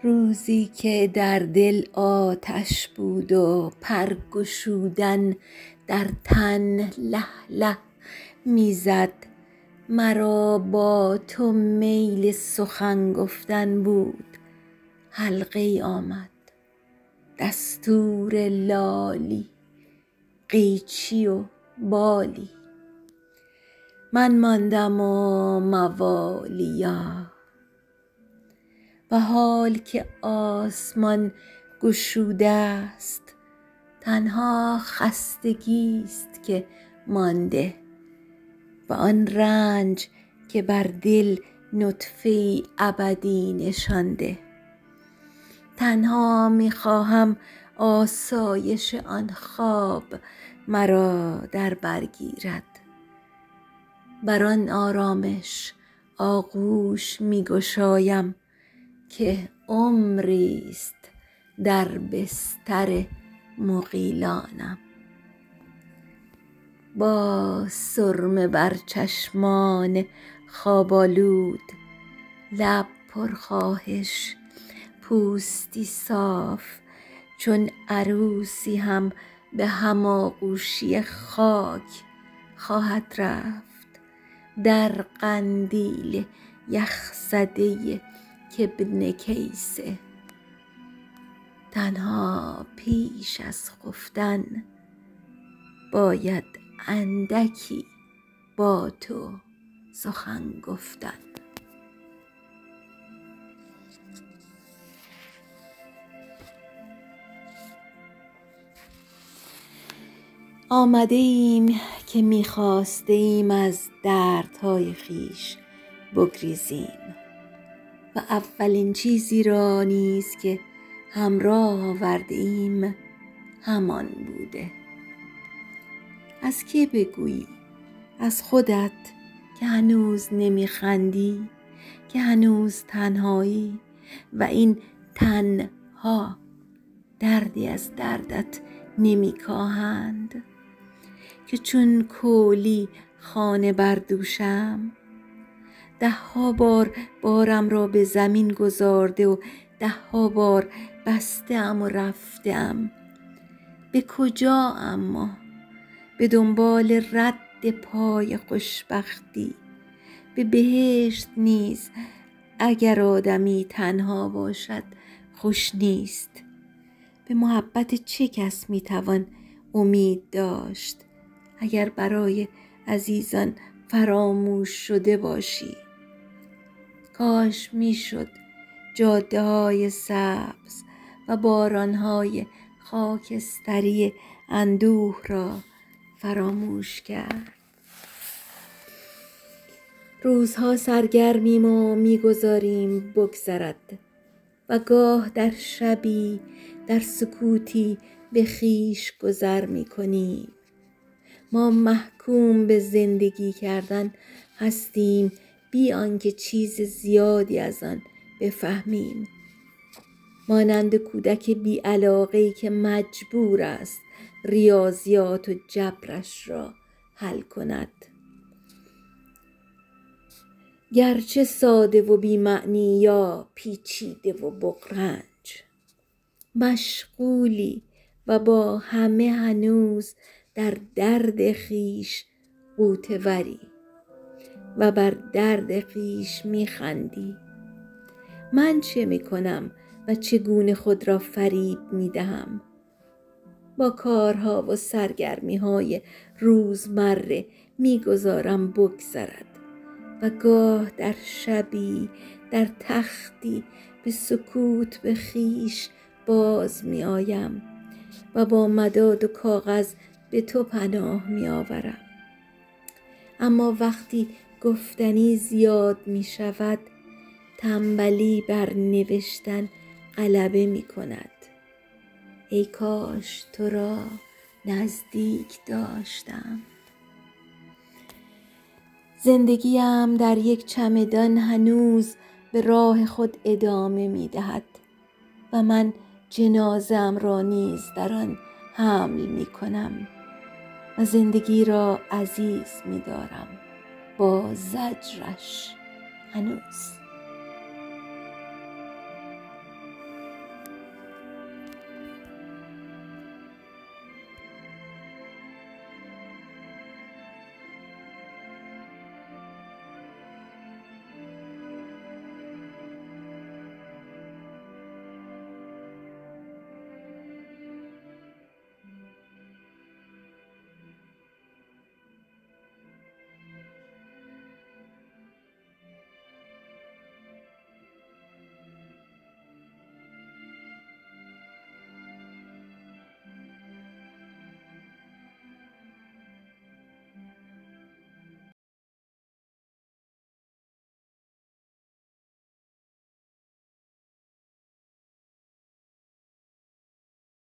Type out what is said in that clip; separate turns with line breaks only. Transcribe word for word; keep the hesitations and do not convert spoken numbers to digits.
روزی که در دل آتش بود و پر گشودن در تن له له میزد، مرا با تو میل سخن گفتن بود. حلقه ای آمد دستور لالی، قیچی و بالی. من ماندم و موالیا، و حال که آسمان گشوده است، تنها خستگیست که مانده، و آن رنج که بر دل نطفه ابدی نشانده. تنها میخواهم آسایش آن خواب مرا در بر گیرد. بر آن آرامش آغوش میگشایم که عمریست در بستر مغیلانم. با سرمه بر چشمان خواب آلود، لب پرخواهش، پوستی صاف، چون عروسی هم به هماغوشی خاک خواهد رفت در قندیل یخزده کابن کیسه. تنها پیش از خفتن باید اندکی با تو سخن گفتن. آمده ایم که میخواسته ایم از دردهای خویش بگریزیم، و اولین چیزی را نیز که همراه آورده ایم همان بوده. از که بگویی؟ از خودت که هنوز نمیخندی، که هنوز تنهایی، و این تنها دردی از دردت نمیکاهند، که چون کولی خانه بردوشم، ده ها بار بارم را به زمین گذارده و ده ها بار بسته ام و رفته ام. به کجا اما؟ به دنبال رد پای خوشبختی. به بهشت نیز اگر آدمی تنها باشد خوش نیست. به محبت چه کس میتوان امید داشت اگر برای عزیزان فراموش شده باشی؟ کاش میشد جاده های سبز و باران های خاکستری اندوه را فراموش کرد. روزها سرگرمیم و میگذاریم بگذرد، و گاه در شبی در سکوتی به خویش گذر میکنیم. ما محکوم به زندگی کردن هستیم بی آنکه چیز زیادی از آن بفهمیم، مانند کودک بی علاقه‌ای که مجبور است ریاضیات و جبرش را حل کند، گرچه ساده و بی معنی یا پیچیده و بغرنج. مشغولی و با همه هنوز در درد خویش غوطه وری، و بر درد خویش میخندی. من چه میکنم و چگونه خود را فریب میدهم؟ با کارها و سرگرمیهای روزمره میگذارم بگذرد، و گاه در شبی در تختی به سکوت به خویش باز میآیم و با مداد و کاغذ به تو پناه میآورم. اما وقتی گفتنی زیاد می شود، تنبلی بر نوشتن غلبه می کند. ای کاش تو را نزدیک داشتم. زندگیم در یک چمدان هنوز به راه خود ادامه می دهد، و من جنازه‌ام را نیز در آن حمل می کنم، و زندگی را عزیز می دارم با زجرش هنوز.